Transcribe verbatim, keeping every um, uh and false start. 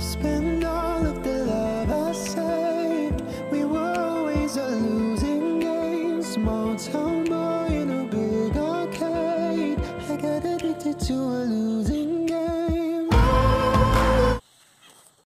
spent all of the love I saved. We were always a losing game. Small town boy in a big arcade. I got addicted to a losing